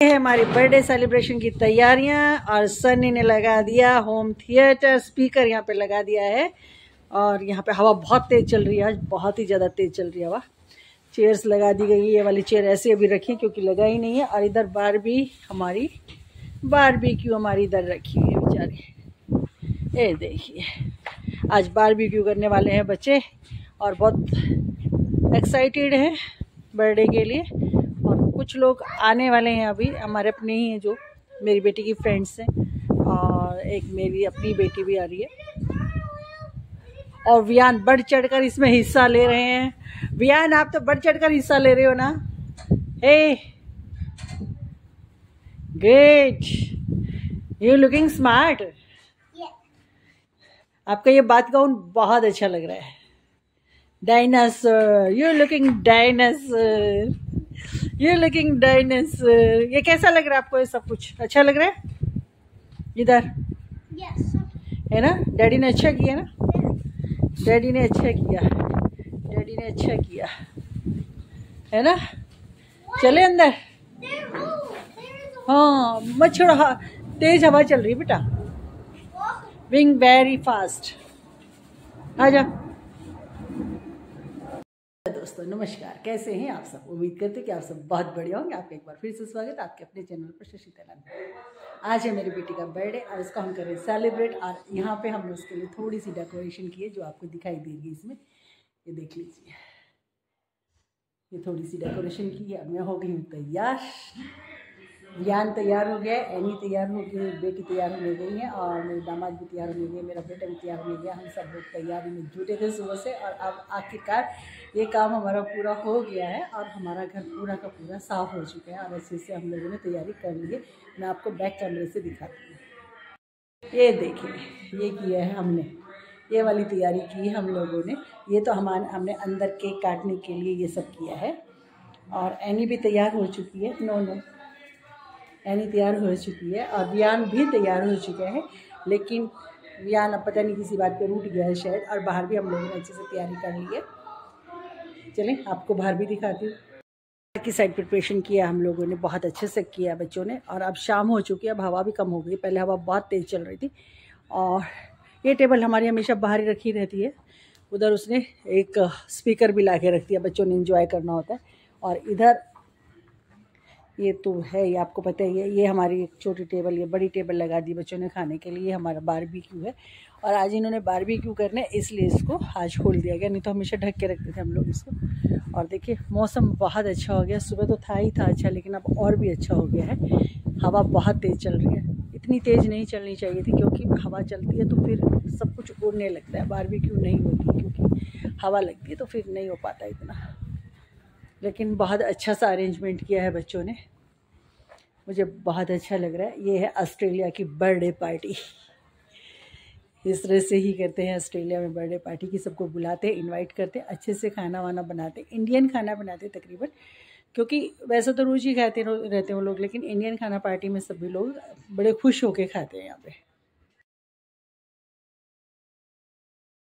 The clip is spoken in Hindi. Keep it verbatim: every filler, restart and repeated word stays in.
है हमारी बर्थडे सेलिब्रेशन की तैयारियां और सनी ने लगा दिया होम थिएटर, स्पीकर यहाँ पे लगा दिया है और यहाँ पे हवा बहुत तेज चल रही है, आज बहुत ही ज़्यादा तेज चल रही है हवा। चेयर्स लगा दी गई, ये वाली चेयर ऐसे अभी रखी क्योंकि लगा ही नहीं है। और इधर बारबी हमारी बारबेक्यू हमारी इधर रखी हुई है बेचारी, ये देखिए आज बारबेक्यू करने वाले हैं बच्चे और बहुत एक्साइटेड हैं बर्थडे के लिए। और कुछ लोग आने वाले हैं अभी, हमारे अपने ही हैं जो मेरी बेटी की फ्रेंड्स हैं और एक मेरी अपनी बेटी भी आ रही है। और वियान बढ़ चढ़कर इसमें हिस्सा ले रहे हैं। वियान आप तो बढ़ चढ़कर हिस्सा ले रहे हो ना? Hey great, you looking smart. आपका ये बात गाउन बहुत अच्छा लग रहा है। Dinosaur, you looking dinosaur, you looking dinosaur. ये कैसा लग रहा है आपको? ये सब कुछ अच्छा लग रहा है इधर? yes. है ना? डैडी ने अच्छा किया ना? डैडी ने अच्छा किया, डैडी ने अच्छा किया, है ना? चले अंदर। हाँ मत छोड़ो, हाँ तेज हवा चल रही है बेटा, विंग वेरी फास्ट। आ जाओ। दोस्तों नमस्कार, कैसे हैं आप सब? उम्मीद करते हैं कि आप सब बहुत बढ़िया होंगे। आपका एक बार फिर से स्वागत है आपके अपने चैनल पर शशि तैलान। आज है मेरी बेटी का बर्थडे और इसको हम करें सेलिब्रेट। और यहाँ पे हमने उसके लिए थोड़ी सी डेकोरेशन की है जो आपको दिखाई देगी इसमें, ये देख लीजिए। ये थोड़ी सी डेकोरेशन की है। मैं हो गई हूँ तैयार, ज्ञान तैयार हो गया, एनी तैयार हो गई, बेटी तैयार होने गई है और मेरे दामाद भी तैयार होने गए, मेरा बेटा भी तैयार होने गया। हम सब लोग तैयारी में जुटे थे सुबह से और अब आखिरकार ये काम हमारा पूरा हो गया है और हमारा घर पूरा का पूरा साफ़ हो चुका है और अच्छे से हम लोगों ने तैयारी कर ली है। मैं आपको बैक कैमरे से दिखाती हूँ। ये देखिए, ये किया है हमने, ये वाली तैयारी की है हम लोगों ने। ये तो हमारे हमने अंदर केक काटने के लिए ये सब किया है। और एनी भी तैयार हो चुकी है, नो नो एनी तैयार हो चुकी है और वियान भी तैयार हो चुका है। लेकिन वियान अब पता नहीं किसी बात पे रूठ गया है शायद। और बाहर भी हम लोगों ने अच्छे से तैयारी कर ली है। चलें आपको बाहर भी दिखाती हूँ। बाहर की साइड प्रिपरेशन किया हम लोगों ने, बहुत अच्छे से किया बच्चों ने। और अब शाम हो चुकी है, अब हवा भी कम हो गई, पहले हवा बहुत तेज़ चल रही थी। और ये टेबल हमारी हमेशा बाहर ही रखी रहती है। उधर उसने एक स्पीकर भी ला के रख दिया, बच्चों ने इंजॉय करना होता है। और इधर ये तो है, ये आपको पता ही है, ये हमारी एक छोटी टेबल, ये बड़ी टेबल लगा दी बच्चों ने खाने के लिए। ये हमारा बारबेक्यू है और आज इन्होंने बारबेक्यू करने इसलिए इसको आज खोल दिया गया, नहीं तो हमेशा ढक के रखते थे हम लोग इसको। और देखिए मौसम बहुत अच्छा हो गया, सुबह तो था ही था अच्छा, लेकिन अब और भी अच्छा हो गया है। हवा बहुत तेज़ चल रही है, इतनी तेज़ नहीं चलनी चाहिए थी क्योंकि हवा चलती है तो फिर सब कुछ उड़ने लगता है, बारबेक्यू नहीं होती क्योंकि हवा लगती है तो फिर नहीं हो पाता इतना। लेकिन बहुत अच्छा सा अरेंजमेंट किया है बच्चों ने, मुझे बहुत अच्छा लग रहा है। ये है ऑस्ट्रेलिया की बर्थडे पार्टी, इस तरह से ही करते हैं ऑस्ट्रेलिया में बर्थडे पार्टी की। सबको बुलाते हैं, इनवाइट करते हैं, अच्छे से खाना वाना बनाते, इंडियन खाना बनाते तकरीबन, क्योंकि वैसे तो रोज़ ही खाते रहते हैं वो लोग, लेकिन इंडियन खाना पार्टी में सभी लोग बड़े खुश होके खाते हैं यहाँ पे।